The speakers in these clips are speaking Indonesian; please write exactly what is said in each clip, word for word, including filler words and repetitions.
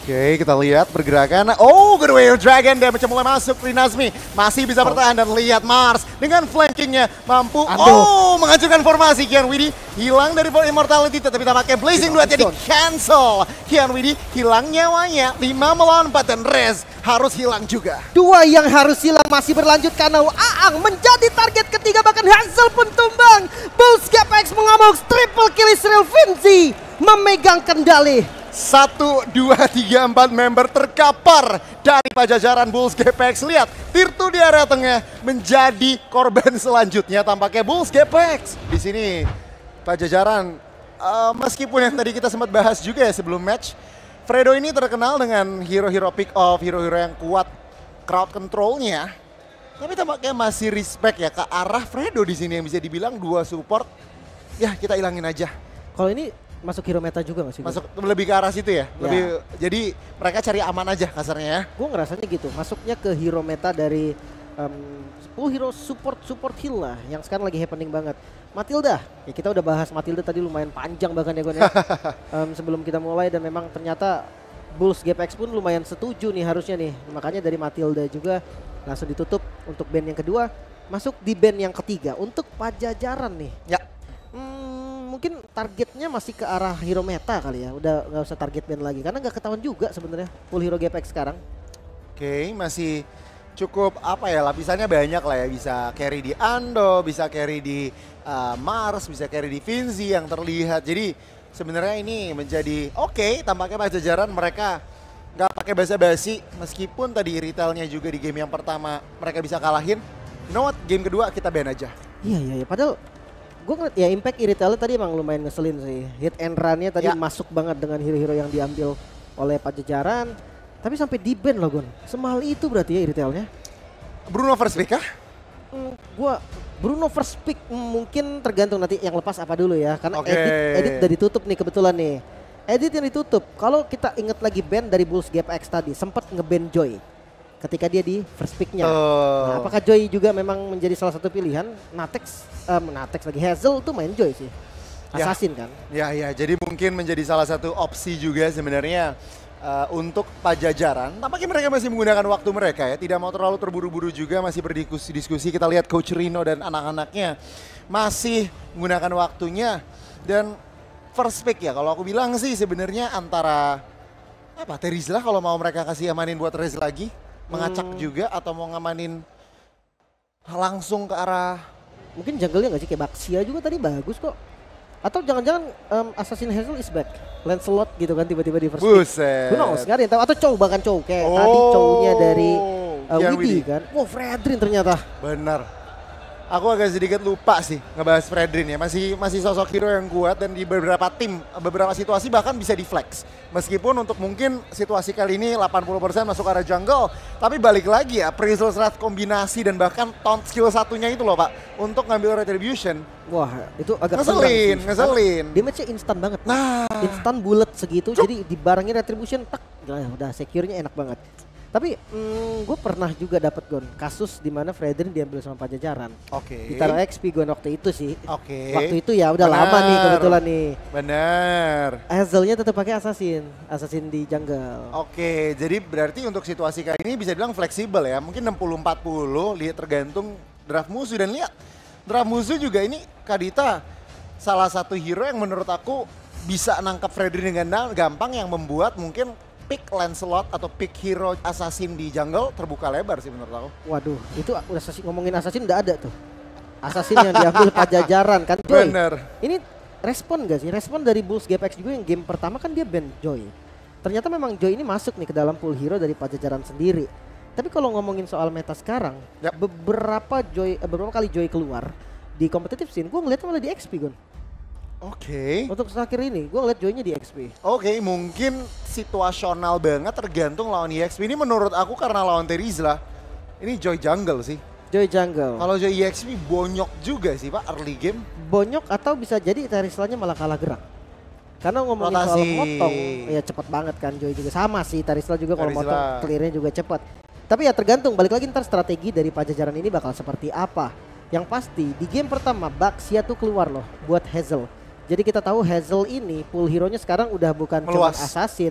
Oke, kita lihat pergerakan. Oh, good way Dragon damage mulai masuk. Rinazmi masih bisa bertahan dan lihat Mars dengan flankingnya mampu. Aduh. Oh, menghancurkan formasi. Kian Widi hilang dari Immortality tetapi tampaknya Blazing dua jadi cancel. Kian Widi hilang nyawanya. lima melawan empat dan Rez harus hilang juga. Dua yang harus hilang masih berlanjut karena Aang menjadi target ketiga, bahkan Hazel pun tumbang. Bulls Gapex mengamuk, triple kill Israel Finzi memegang kendali. Satu, dua, tiga, empat member terkapar dari pajajaran Bulls Gapex. Lihat, Tirtu di area tengah menjadi korban selanjutnya. Tampaknya Bulls Gapex. Di sini pajajaran, uh, meskipun yang tadi kita sempat bahas juga ya sebelum match, Fredo ini terkenal dengan hero-hero pick off, hero-hero yang kuat crowd controlnya. Tapi tampaknya masih respect ya ke arah Fredo di sini yang bisa dibilang dua support. Ya kita ilangin aja. Kalau ini masuk hero meta juga gak sih? Masuk lebih ke arah situ ya? Ya. Lebih, jadi mereka cari aman aja kasarnya ya? Gue ngerasanya gitu, masuknya ke hero meta dari um, sepuluh hero support-support heal lah yang sekarang lagi happening banget. Matilda, ya kita udah bahas Matilda tadi lumayan panjang bahkan ya Gon ya. um, sebelum kita mulai dan memang ternyata Bulls Gapex pun lumayan setuju nih harusnya nih. Makanya dari Matilda juga langsung ditutup untuk band yang kedua. Masuk di band yang ketiga untuk Pajajaran nih. Ya. Hmm, mungkin targetnya masih ke arah hero meta kali ya. Udah nggak usah target band lagi karena nggak ketahuan juga sebenarnya full hero Gapex sekarang. Oke, masih cukup apa ya, lapisannya banyak lah ya. Bisa carry di Ando, bisa carry di uh, Mars, bisa carry di Finzi yang terlihat. Jadi sebenarnya ini menjadi oke, okay, tampaknya Pajajaran mereka nggak pakai basa-basi. Meskipun tadi retailnya juga di game yang pertama mereka bisa kalahin. You know what, game kedua kita ban aja. Iya iya iya, padahal gue ngeliat ya impact Iritelnya tadi emang lumayan ngeselin sih. Hit and run-nya tadi Ya. masuk banget dengan hero-hero yang diambil oleh Pajajaran. Tapi sampai di ban loh Gon. Semahal itu berarti ya Iritelnya. Bruno first pick kah? Hmm, gua Bruno first pick hmm, mungkin tergantung nanti yang lepas apa dulu ya. Karena Oke. edit edit udah ditutup nih kebetulan nih. Edit yang ditutup. Kalau kita ingat lagi ban dari Bulls Gapex tadi sempat nge-ban Joy ketika dia di first picknya. Oh. Nah, apakah Joy juga memang menjadi salah satu pilihan? Natex, um, Natex lagi Hazel tuh main Joy sih. Ya. Assassin kan. Ya ya, jadi mungkin menjadi salah satu opsi juga sebenarnya uh, untuk Pajajaran. Tampaknya mereka masih menggunakan waktu mereka ya, tidak mau terlalu terburu-buru juga, masih berdiskusi-diskusi. Kita lihat Coach Rino dan anak-anaknya masih menggunakan waktunya. Dan first pick ya, kalau aku bilang sih sebenarnya antara apa Terizla kalau mau mereka kasih amanin buat Rez lagi, mengacak Hmm. juga atau mau ngamanin langsung ke arah Mungkin jungle-nya nggak sih kayak Baxia juga tadi bagus kok. Atau jangan-jangan um, Assassin Hazel is back. Lancelot gitu kan tiba-tiba di first pick. buset. Who knows, nggak ada yang tahu. Atau Chow bahkan Chow kayak tadi Chow-nya dari uh, Kian Widi Widi. kan. Wow, Fredrin ternyata. Benar. Aku agak sedikit lupa sih ngebahas Fredrin ya. Masih masih sosok hero yang kuat dan di beberapa tim, beberapa situasi bahkan bisa di flex. Meskipun untuk mungkin situasi kali ini delapan puluh persen masuk arah jungle. Tapi balik lagi ya, Priest's Wrath kombinasi dan bahkan taunt skill satunya itu loh Pak. Untuk ngambil Retribution. Wah, itu agak Ngeselin, tenang sih. ngeselin. Damage-nya instan banget. Nah. Instan bullet segitu, jadi dibarengin Retribution, tak, nah, udah secure-nya enak banget. Tapi hmm, gue pernah juga dapat Gon kasus di mana Fredrin diambil sama Pajajaran. Oke. Ditaruh X P Gon waktu itu sih. Oke. Waktu itu ya udah lama nih Benar. kebetulan nih. Bener. Hazelnya tetap pakai Assassin, Assassin di jungle. Oke, jadi berarti untuk situasi kali ini bisa bilang fleksibel ya. Mungkin enam puluh empat puluh, lihat tergantung draft musuh. Dan lihat, draft musuh juga ini Kadita salah satu hero yang menurut aku bisa nangkap Fredrin dengan gampang, yang membuat mungkin pick Lancelot atau pick hero assassin di jungle terbuka lebar sih menurut aku. Waduh, itu udah assassin, ngomongin Assassin udah ada tuh. Assassin yang diambil Pajajaran kan Joy. Bener. Ini respon gak sih? Respon dari Bulls Gapex juga yang game pertama kan dia ban Joy. Ternyata memang Joy ini masuk nih ke dalam pool hero dari Pajajaran sendiri. Tapi kalau ngomongin soal meta sekarang, Yap. beberapa Joy, eh, beberapa kali Joy keluar di competitive scene, gue ngeliatnya malah di X P Gon. Oke. Untuk terakhir ini, gue ngeliat Joy-nya di X P. Oke, mungkin situasional banget tergantung lawan E X P. Ini menurut aku karena lawan Terizla, ini Joy jungle sih. Joy jungle. Kalau Joy E X P bonyok juga sih Pak early game. Bonyok atau bisa jadi Terizlanya malah kalah gerak. Karena ngomongin Rotasi. soal motong, ya cepet banget kan Joy juga. Sama sih Terizla juga kalau Terizla. motong clearnya juga cepet. Tapi ya tergantung, balik lagi ntar strategi dari Pajajaran ini bakal seperti apa. Yang pasti di game pertama Baxia tuh keluar loh buat Hazel. Jadi kita tahu Hazel ini pool hero-nya sekarang udah bukan cuma Meluas. assassin,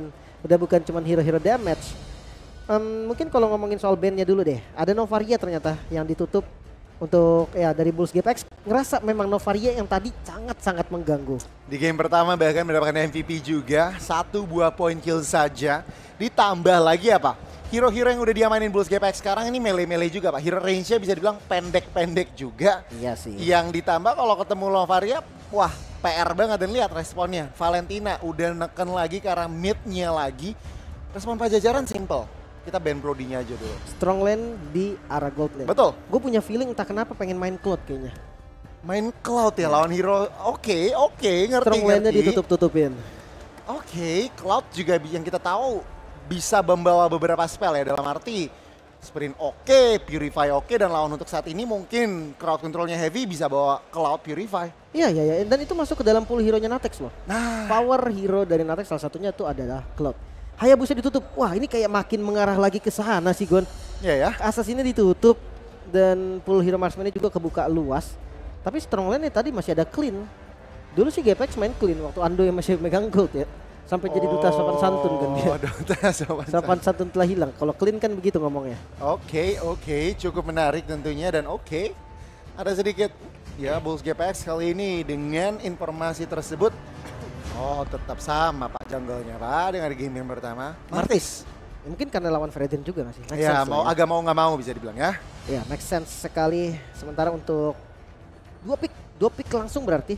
Udah bukan cuma hero-hero damage. Um, mungkin kalau ngomongin soal bandnya dulu deh. Ada Novaria ternyata yang ditutup untuk ya dari Bulls G P X. Ngerasa memang Novaria yang tadi sangat-sangat mengganggu. Di game pertama bahkan mendapatkan M V P juga. Satu buah point kill saja. Ditambah lagi apa? Hero-hero yang udah diamanin Bulls G P X sekarang ini melee-melee juga Pak. Hero range-nya bisa dibilang pendek-pendek juga. Iya sih. Yang ditambah kalau ketemu Novaria, wah P R banget. Dan lihat responnya. Valentina udah neken lagi ke arah mid-nya lagi. Respon Pajajaran simple. Kita ban Brody-nya aja dulu. Strong lane di arah gold lane. Betul. Gue punya feeling entah kenapa pengen main Cloud kayaknya. Main Cloud ya lawan hero. Oke, oke, ngerti, Strong lane-nya ngerti. ditutup-tutupin. Oke, Cloud juga bi- yang kita tahu bisa membawa beberapa spell ya, dalam arti Sprint oke, Purify oke, dan lawan untuk saat ini mungkin crowd controlnya heavy bisa bawa Cloud Purify. Iya, iya, iya. Dan itu masuk ke dalam pool hero-nya Natex loh. Nah, Power hero dari Natex salah satunya itu adalah Cloud. Hayabusa ditutup. Wah, ini kayak makin mengarah lagi ke sana sih, Gon. ya ya. Asas ini ditutup dan pool hero marksman-nya juga kebuka luas. Tapi strong lane-nya tadi masih ada clean. Dulu sih G P X main clean waktu Ando yang masih megang gold ya. Sampai jadi duta sopan santun kan dia. Oh, duta sopan Sopan santun telah hilang. Kalau clean kan begitu ngomongnya. Oke, oke, cukup menarik tentunya, dan oke. Ada sedikit ya Bulls G P X kali ini dengan informasi tersebut. Oh, tetap sama Pak jungle-nya Pak dengan game yang pertama. Martis. Mungkin karena lawan Fredin juga nggak sih? Make Ya, sense mau lah ya. agak mau nggak mau bisa dibilang ya. Ya, make sense sekali. Sementara untuk dua pick, dua pick langsung berarti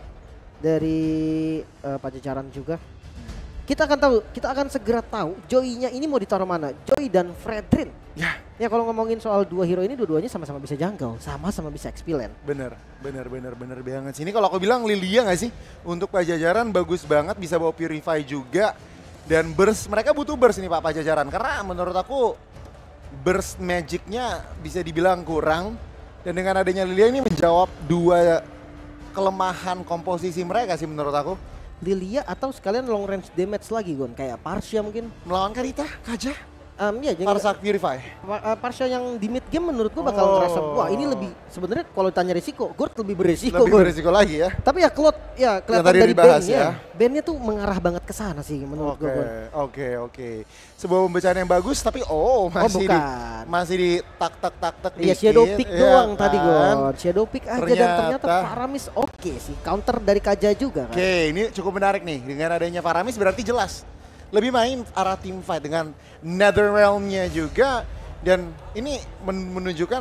dari uh, Pajajaran juga. Kita akan tahu, kita akan segera tahu Joy-nya ini mau ditaruh mana. Joy dan Fredrin. Ya, Ya kalau ngomongin soal dua hero ini, dua-duanya sama-sama bisa jungle, sama-sama bisa X P lane. bener, bener, bener, bener banget. Sini kalau aku bilang Lilia nggak sih? Untuk Pajajaran bagus banget, bisa bawa Purify juga. Dan burst, mereka butuh burst ini Pak Pajajaran. Karena menurut aku burst magicnya bisa dibilang kurang. Dan dengan adanya Lilia ini menjawab dua kelemahan komposisi mereka sih menurut aku. Lilia atau sekalian long range damage lagi Gon, kayak Parsha mungkin. Melawan Karita, Kaja, Um, ya, jadi Parsak Purify. Pa- uh, Parsha yang di mid game menurut gua bakal Oh. ngerasa wah ini lebih sebenarnya kalau tanya risiko, Gord lebih beresiko. Lebih Gon. berisiko lagi ya. Tapi ya Cloud ya kelihatan tadi dari dibahas bandnya, ya. bandnya tuh mengarah banget ke sana sih menurut Oke, gua. Gon. oke, oke. Sebuah pembacaan yang bagus, tapi oh masih di bukan. masih di tak tak tak tak. Iya dikit, shadow pick ya doang kan? tadi Gon. Shadow pick aja dan ternyata Ternyata- Faramis oke sih. Counter dari Kaja juga kan. Oke, ini cukup menarik nih. Dengan adanya Faramis berarti jelas lebih main arah team fight dengan Netherrealm-nya juga. Dan ini men- menunjukkan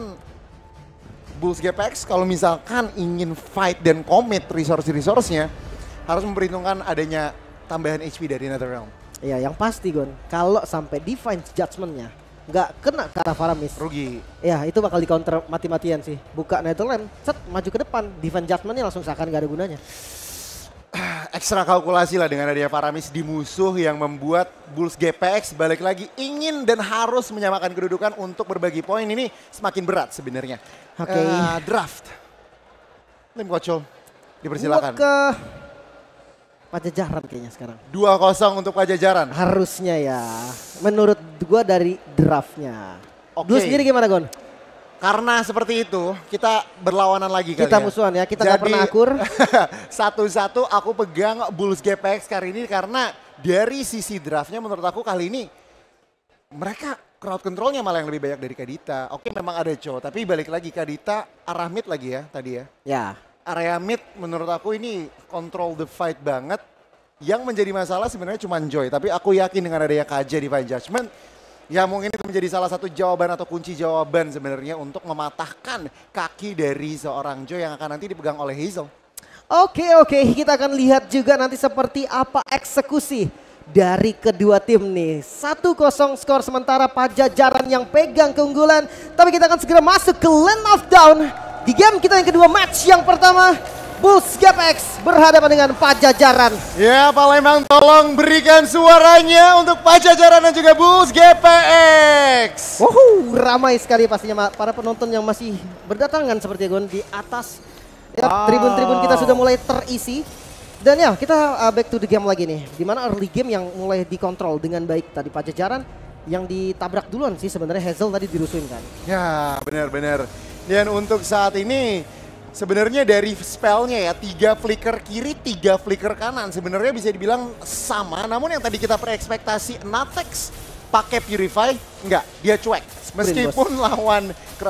Bulls G P X kalau misalkan ingin fight dan commit resource-resource-nya harus memperhitungkan adanya tambahan H P dari Netherrealm. Iya yang pasti Gon. Kalau sampai Divine Judgment-nya nggak kena ke arah Faramis. Rugi. Ya itu bakal di counter mati-matian sih. Buka Netherrealm, set maju ke depan. Divine Judgment-nya langsung seakan gak ada gunanya. Ekstra kalkulasi lah dengan adanya Faramis di musuh yang membuat Bulls G P X balik lagi ingin dan harus menyamakan kedudukan untuk berbagi poin ini semakin berat sebenarnya. Oke. Eh, draft. Tim Kocol, dipersilakan. Gua ke Pajajaran kayaknya sekarang. dua kosong untuk Pajajaran. Harusnya ya. Menurut gua dari draftnya. Oke. Lu sendiri gimana Gon? Karena seperti itu, kita berlawanan lagi kali Kita ya. musuhan ya, kita nggak Jadi, pernah akur. satu-satu aku pegang Bulls G P X kali ini karena dari sisi draftnya menurut aku kali ini mereka crowd controlnya malah yang lebih banyak dari Kadita. Oke memang ada Cho, tapi balik lagi Kadita arah mid lagi ya tadi ya. Ya. Area mid menurut aku ini control the fight banget. Yang menjadi masalah sebenarnya cuma Joy, tapi aku yakin dengan adanya K J Divine Judgment, ya mungkin itu menjadi salah satu jawaban atau kunci jawaban sebenarnya untuk mematahkan kaki dari seorang Joy yang akan nanti dipegang oleh Hazel. Oke oke kita akan lihat juga nanti seperti apa eksekusi dari kedua tim nih. satu kosong skor sementara Pajajaran yang pegang keunggulan. Tapi kita akan segera masuk ke Land of Dawn. Di game kita yang kedua, match yang pertama Bulls G P X berhadapan dengan Pajajaran. Ya Palembang tolong berikan suaranya untuk Pajajaran dan juga Bulls G P X. Wuhu, ramai sekali pastinya para penonton yang masih berdatangan seperti Gon di atas. Ya, Wow. tribun-tribun kita sudah mulai terisi. Dan ya kita uh, back to the game lagi nih. Dimana early game yang mulai dikontrol dengan baik tadi Pajajaran. Yang ditabrak duluan sih sebenarnya Hazel tadi dirusuin kan. Ya benar-benar. Dan untuk saat ini sebenarnya dari spellnya ya, tiga flicker kiri, tiga flicker kanan. Sebenarnya bisa dibilang sama, namun yang tadi kita berekspektasi Natex pakai Purify, enggak, dia cuek. Meskipun lawan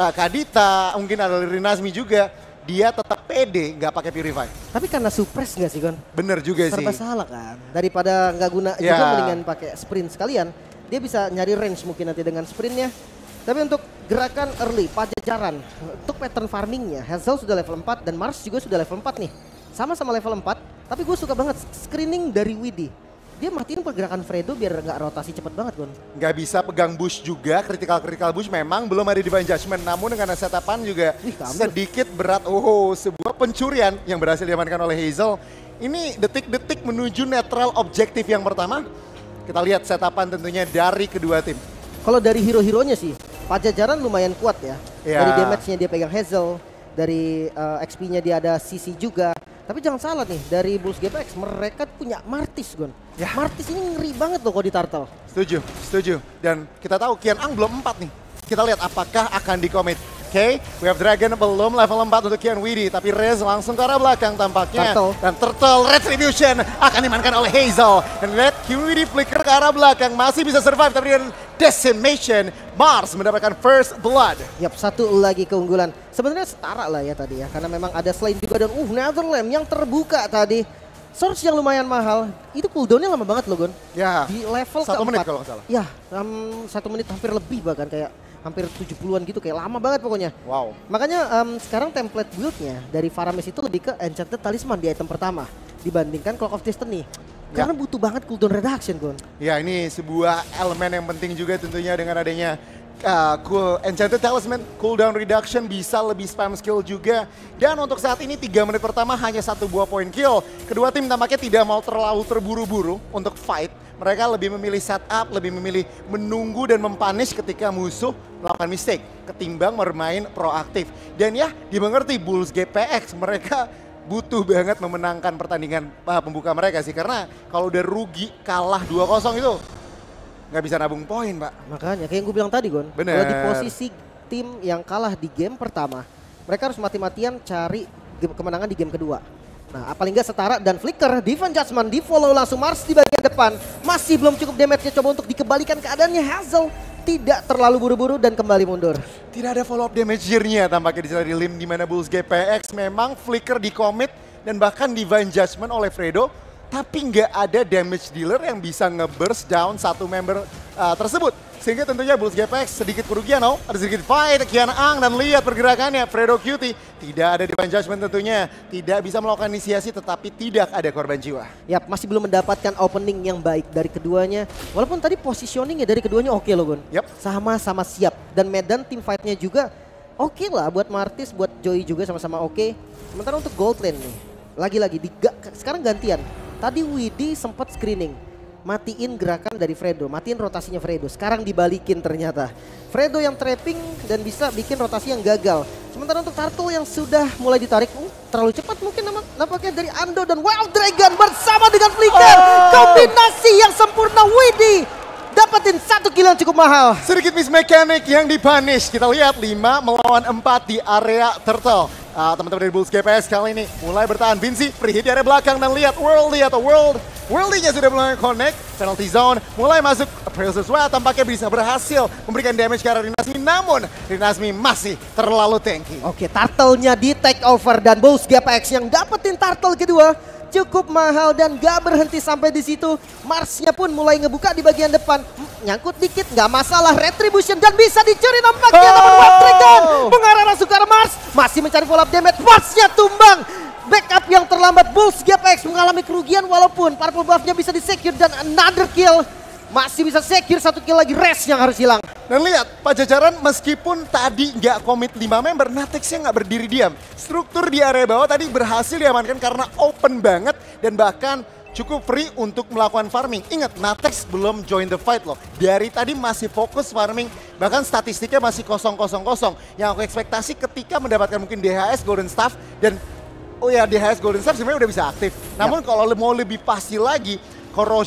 Kadita, mungkin ada Rinazmi juga, dia tetap pede nggak pakai Purify. Tapi karena suppress nggak sih, Gon? Bener juga Serba sih. Serba salah kan. Daripada nggak guna ya. juga mendingan pakai sprint sekalian. Dia bisa nyari range mungkin nanti dengan sprintnya. Tapi untuk gerakan early, Pajajaran, untuk pattern farmingnya, Hazel sudah level empat dan Mars juga sudah level empat nih. Sama-sama level empat, tapi gue suka banget screening dari Widdy. Dia matiin pergerakan Fredo biar nggak rotasi cepet banget, Gon. Nggak bisa pegang bush juga, critical-critical bush memang belum ada Divine Judgment. Namun dengan setapan juga Wih, sedikit berat. Oh, sebuah pencurian yang berhasil diamankan oleh Hazel. Ini detik-detik menuju netral objektif yang pertama. Kita lihat setapan tentunya dari kedua tim. Kalau dari hero-heronya sih, Pajajaran lumayan kuat ya. Ya. Dari damage-nya dia pegang Hazel, dari uh, X P-nya dia ada C C juga. Tapi jangan salah nih, dari Bulls G P X mereka punya Martis, Gon. Ya. Martis ini ngeri banget loh kalau di Turtle. Setuju, setuju. Dan kita tahu Kian Ang belum empat nih. Kita lihat apakah akan di-commit. Oke, okay, we have Dragon belum level empat untuk Kian Widdy. Tapi Rez langsung ke arah belakang tampaknya. Turtle. Dan Turtle Retribution akan dimainkan oleh Hazel. Dan lihat Kian Widdy flicker ke arah belakang. Masih bisa survive tapi dengan Decimation. Mars mendapatkan first blood. Yap, satu lagi keunggulan. Sebenarnya setara lah ya tadi ya. Karena memang ada Slain juga dan uh Netherland yang terbuka tadi. Source yang lumayan mahal. Itu cooldownnya lama banget loh, Gon. Ya, Di level satu keempat. menit kalau nggak salah. Ya, um, satu menit hampir lebih bahkan kayak hampir tujuh puluhan gitu, kayak lama banget pokoknya. Wow. Makanya um, sekarang template build-nya dari Faramis itu lebih ke Enchanted Talisman di item pertama dibandingkan Clock of Destiny. Ya. Karena butuh banget cooldown reduction, Gon. Ya, ini sebuah elemen yang penting juga tentunya dengan adanya uh, cool Enchanted Talisman, cooldown reduction, bisa lebih spam skill juga. Dan untuk saat ini tiga menit pertama hanya satu buah point kill. Kedua tim tampaknya tidak mau terlalu terburu-buru untuk fight. Mereka lebih memilih setup, lebih memilih menunggu dan mempunish ketika musuh melakukan mistake ketimbang bermain proaktif. Dan ya, dimengerti Bulls G P X mereka butuh banget memenangkan pertandingan uh, pembuka mereka sih. Karena kalau udah rugi kalah dua kosong itu nggak bisa nabung poin, Pak. Makanya kayak yang gue bilang tadi, Gon. Bener. Kalau di posisi tim yang kalah di game pertama, mereka harus mati-matian cari game kemenangan di game kedua. Nah, paling nggak setara dan flicker, Divine Judgment di follow langsung Mars di bagian depan. Masih belum cukup damage-nya, coba untuk dikembalikan keadaannya. Hazel tidak terlalu buru-buru dan kembali mundur. Tidak ada follow up damage-nya tampaknya di sana di lim di mana Bulls G P X memang flicker di commit dan bahkan Divine Judgment oleh Fredo. Tapi nggak ada damage dealer yang bisa nge-burst down satu member uh, tersebut. Sehingga tentunya Bulls G P X sedikit kerugian, oh. Ada sedikit fight, Kian Ang dan lihat pergerakannya. Fredo Cutie tidak ada Divine Judgment tentunya. Tidak bisa melakukan inisiasi tetapi tidak ada korban jiwa. Yap, masih belum mendapatkan opening yang baik dari keduanya. Walaupun tadi positioningnya dari keduanya oke loh, Gon. Yep. Sama-sama siap. Dan medan tim fightnya juga oke lah buat Martis, buat Joy juga sama-sama oke. Sementara untuk gold lane nih, lagi-lagi diga sekarang gantian. Tadi Widdy sempat screening, matiin gerakan dari Fredo, matiin rotasinya Fredo. Sekarang dibalikin ternyata. Fredo yang trapping dan bisa bikin rotasi yang gagal. Sementara untuk Turtle yang sudah mulai ditarik, uh, terlalu cepat mungkin nampaknya dari Ando dan Wild Dragon bersama dengan Flicker. Oh. Kombinasi yang sempurna Widdy. Dapetin satu kill yang cukup mahal. Sedikit miss mechanic yang dipunish. Kita lihat lima melawan empat di area Turtle. Uh, teman-teman dari Bulls G P X kali ini mulai bertahan. Vinci free hit di area belakang dan lihat Worldy atau World. Worldy-nya sudah mulai connect. Penalty zone mulai masuk. Princess Well tampaknya bisa berhasil memberikan damage ke arah Rinazmi. Namun Rinazmi masih terlalu tanky. Oke, Turtle-nya di take over dan Bulls G P X yang dapetin Turtle kedua. Cukup mahal dan gak berhenti sampai di situ. Mars-nya pun mulai ngebuka di bagian depan. Hmm, nyangkut dikit, gak masalah. Retribution dan bisa dicuri nampaknya. Oh. Namun Wild Dragon mengarah langsung ke arah Mars. Masih mencari follow up damage. Mars-nya tumbang. Backup yang terlambat. Bulls G P X mengalami kerugian walaupun purple buff-nya bisa di-secure dan another kill. Masih bisa secure satu kill lagi, Rest yang harus hilang. Dan lihat, Pajajaran meskipun tadi nggak komit lima member, Natexnya nggak berdiri diam. Struktur di area bawah tadi berhasil diamankan karena open banget dan bahkan cukup free untuk melakukan farming. Ingat, Natex belum join the fight loh. Dari tadi masih fokus farming, bahkan statistiknya masih kosong kosong kosong. Yang aku ekspektasi ketika mendapatkan mungkin D H S Golden Staff dan oh ya D H S Golden Staff sebenarnya udah bisa aktif. Namun ya, kalau mau lebih pasti lagi, Corrosion.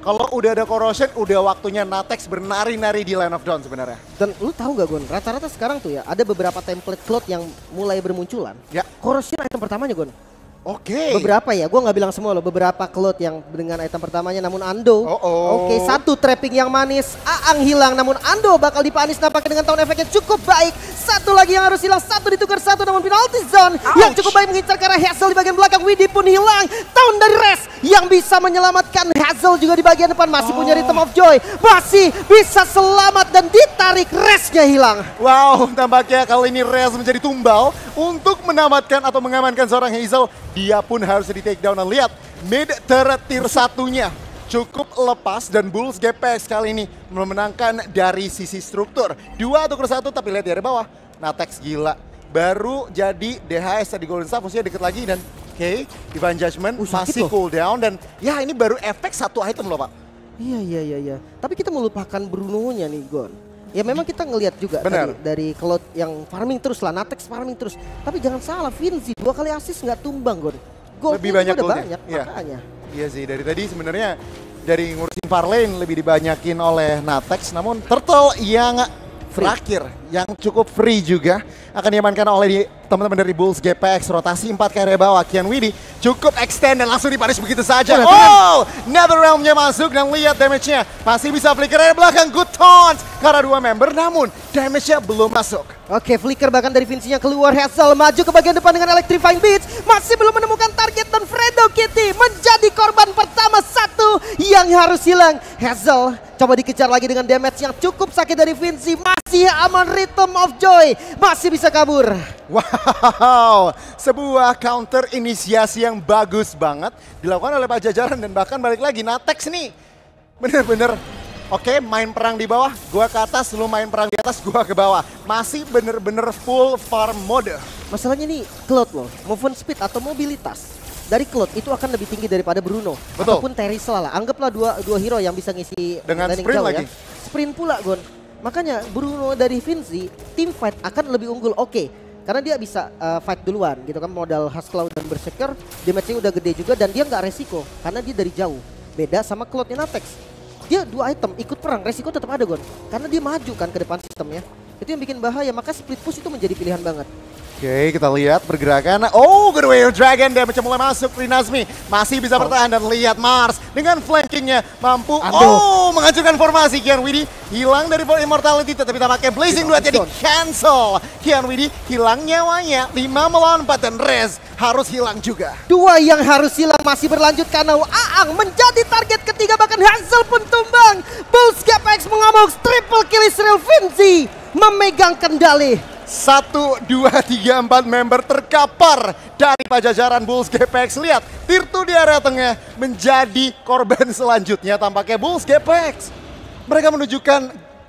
Kalau udah ada corrosion, udah waktunya Natex bernari-nari di Land of Dawn sebenarnya. Dan lu tahu gak Gon, rata-rata sekarang tuh ya ada beberapa template cloth yang mulai bermunculan. Ya. Corrosion item pertamanya Gon. Oke. Beberapa ya, gue nggak bilang semua loh. Beberapa cloth yang dengan item pertamanya, namun Ando. Oh, oh. Oke, satu trapping yang manis, Aang hilang, namun Ando bakal dipanis nampaknya dengan tahun efeknya cukup baik. Satu lagi yang harus hilang, satu ditukar satu, namun penalty zone Ouch. Yang cukup baik mengincar ke arah Hazel di bagian belakang. Widhi pun hilang. Tahun dari Res yang bisa menyelamatkan Hazel juga di bagian depan. Masih oh. punya Rhythm of Joy, masih bisa selamat dan ditarik. Resnya hilang. Wow, tampaknya kali ini Res menjadi tumbal untuk menamatkan atau mengamankan seorang Hazel. Dia pun harus di take down dan lihat mid turret tier satunya cukup lepas dan Bulls G P X kali ini memenangkan dari sisi struktur. Dua tukar satu tapi lihat dari bawah. Natex gila. Baru jadi D H S tadi Golden Staff usia deket lagi dan oke, okay, Divine Judgment uh, masih cooldown dan ya ini baru efek satu item loh Pak. Iya iya iya iya. Tapi kita melupakan Bruno-nya nih Gon. Ya memang kita ngelihat juga tadi, dari Cloud yang farming terus lah, Natex farming terus. Tapi jangan salah, Vinci dua kali assist nggak tumbang Gon. Gold lebih banyak udah goldnya. banyak Iya. makanya. Iya sih, dari tadi sebenarnya dari ngurusin far lane lebih dibanyakin oleh Natex. Namun Turtle yang free. Terakhir, yang cukup free juga akan diamankan oleh teman-teman dari Bulls G P X. Rotasi empat ke area bawah, Kian Widhi cukup extend dan langsung dipanis begitu saja. Oh, oh Nether Realm-nya masuk dan lihat damage-nya. Masih bisa flicker area belakang, good taunt karena dua member, namun damage-nya belum masuk. Oke, flicker bahkan dari Vinci-nya keluar. Hazel maju ke bagian depan dengan Electrifying Beats. Masih belum menemukan target dan Fredo Kitty menjadi korban pertama satu yang harus hilang. Hazel coba dikejar lagi dengan damage yang cukup sakit dari Vinci. Masih aman, Rhythm of Joy masih bisa kabur. Wow, sebuah counter inisiasi yang bagus banget dilakukan oleh Pajajaran dan bahkan balik lagi Natex nih bener-bener oke okay, main perang di bawah, gua ke atas, lu main perang di atas, gua ke bawah. Masih bener-bener full farm mode. Masalahnya nih Cloud loh, movement speed atau mobilitas dari Cloud itu akan lebih tinggi daripada Bruno. Betul. Ataupun Terisla lah, anggaplah dua, dua hero yang bisa ngisi dengan sprint jauh lagi. Ya. Sprint pula Gon. Makanya Bruno dari Vinci, team fight akan lebih unggul. Oke, okay. Karena dia bisa uh, fight duluan gitu kan, modal Husklau dan Berserker, damage-nya udah gede juga dan dia nggak resiko karena dia dari jauh. Beda sama Cloud-nya Natex. Dia dua item ikut perang, resiko tetap ada Gon. Karena dia maju kan ke depan sistemnya. Itu yang bikin bahaya, maka split push itu menjadi pilihan banget. Oke, okay, kita lihat pergerakan. Oh, good way Dragon damage mulai masuk. Rinazmi masih bisa bertahan dan lihat Mars dengan flankingnya mampu Aduh. oh menghancurkan formasi. Kian Widhi hilang dari Immortality tetapi tampaknya Blazing dua jadi cancel. Kian Widhi hilang nyawanya lima melawan empat dan Rez harus hilang juga. Dua yang harus hilang masih berlanjut karena Aang menjadi target ketiga, bahkan Hazel pun tumbang. Bulls G P X mengamuk, triple kill Israel. Vinci memegang kendali. Satu, dua, tiga, empat member terkapar dari Pajajaran Bulls G P X. Lihat, Tirtu di area tengah menjadi korban selanjutnya. Tampaknya Bulls G P X. Mereka menunjukkan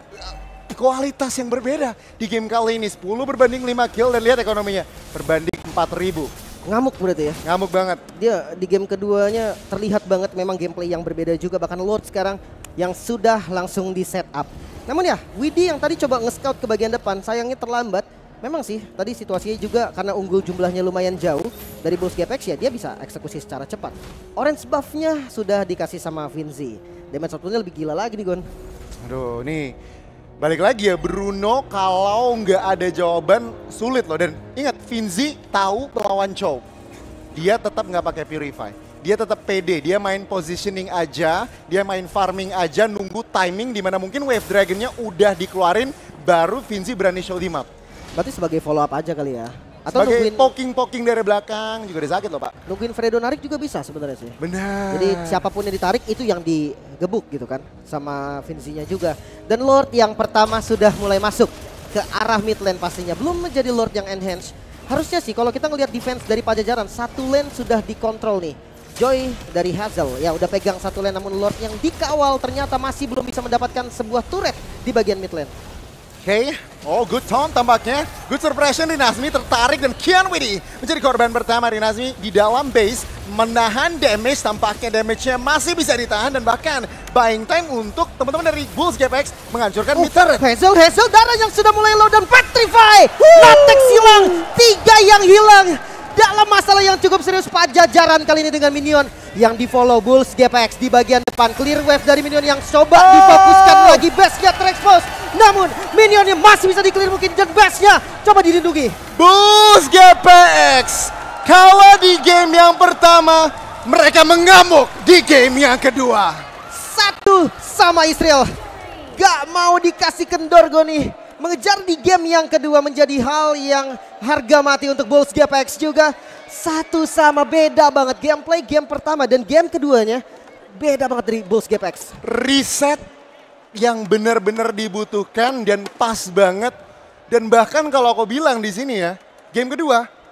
kualitas yang berbeda di game kali ini. sepuluh berbanding lima kill dan lihat ekonominya berbanding empat ribu. Ngamuk berarti ya? Ngamuk banget. Dia di game keduanya terlihat banget memang gameplay yang berbeda juga. Bahkan Lord sekarang yang sudah langsung di setup. Namun ya, Widhi yang tadi coba nge-scout ke bagian depan, sayangnya terlambat. Memang sih, tadi situasinya juga karena unggul jumlahnya lumayan jauh dari Bulls G P X ya, dia bisa eksekusi secara cepat. Orange buff-nya sudah dikasih sama Vinci. Damage satunya lebih gila lagi nih Gon. Aduh, nih balik lagi ya, Bruno kalau nggak ada jawaban sulit loh. Dan ingat, Vinci tahu melawan Chow. Dia tetap nggak pakai Purify. Dia tetap pede, dia main positioning aja, dia main farming aja, nunggu timing dimana mungkin Wave Dragon-nya udah dikeluarin, baru Vinci berani show di map. Berarti sebagai follow up aja kali ya? Atau sebagai nungguin poking-poking dari belakang, juga udah sakit loh Pak. Nungguin Fredo narik juga bisa sebenarnya sih. Benar. Jadi siapapun yang ditarik itu yang digebuk gitu kan, sama Vinci-nya juga. Dan Lord yang pertama sudah mulai masuk ke arah mid lane pastinya, belum menjadi Lord yang enhance. Harusnya sih kalau kita ngelihat defense dari Pajajaran, satu lane sudah dikontrol nih. Joy dari Hazel ya udah pegang satu lane, namun Lord yang dikawal ternyata masih belum bisa mendapatkan sebuah turret di bagian mid lane. Oke, okay. Oh good taunt tampaknya, good suppression. Rinazmi tertarik dan Kian Widhi menjadi korban pertama. Rinazmi di dalam base menahan damage, tampaknya damage-nya masih bisa ditahan dan bahkan buying time untuk teman-teman dari Bulls G P X menghancurkan uh, mid turret. Hazel, Hazel darah yang sudah mulai low dan petrify. Natex hilang, tiga yang hilang. dalam masalah yang cukup serius. Pajajaran kali ini dengan minion yang di follow Bulls G P X di bagian depan. Clear wave dari minion yang coba Oh. difokuskan lagi. Base-nya terekspos. Namun minionnya masih bisa di-clear mungkin dan base-nya coba dilindungi. Bulls G P X kalah di game yang pertama, mereka mengamuk di game yang kedua. Satu sama Israel. Gak mau dikasih kendor Goni. Mengejar di game yang kedua menjadi hal yang harga mati untuk Bulls G P X juga. Satu sama, beda banget gameplay game pertama dan game keduanya beda banget dari Bulls G P X. Reset yang benar-benar dibutuhkan dan pas banget. Dan bahkan kalau aku bilang di sini ya, game kedua